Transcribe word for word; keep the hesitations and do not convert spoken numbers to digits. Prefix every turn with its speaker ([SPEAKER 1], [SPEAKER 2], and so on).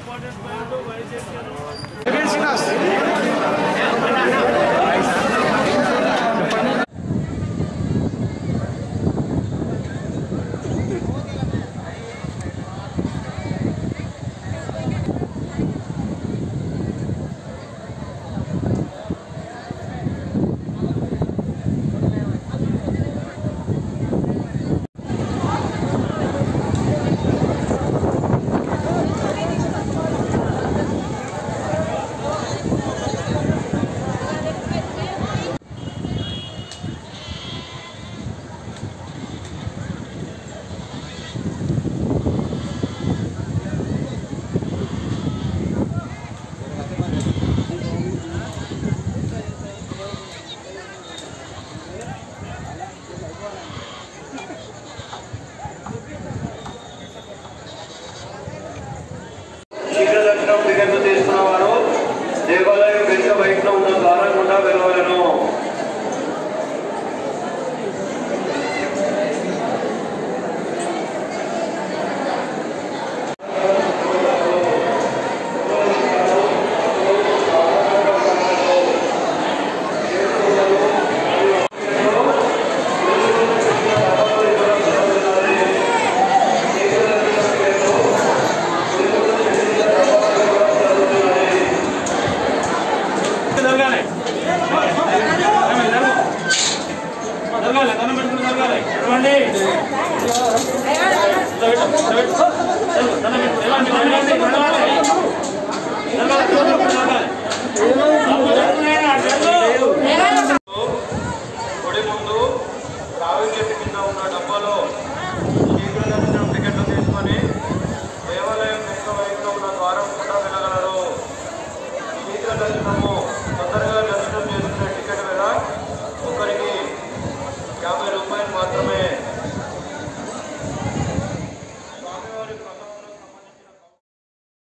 [SPEAKER 1] దేవాలయం వెనుక వైపున ఉన్న ద్వారం గుండా వెళ్ళవలను. గుడి ముందు రావి చెట్టు కింద ఉన్న డబ్బాలో శీఘ్ర దర్శనం టికెట్లు తీసుకొని దేవాలయం వెనుక వైపులో ఉన్న ద్వారం కూడా వెళ్ళగలరు. శీఘ్ర దర్శనము తొందరగా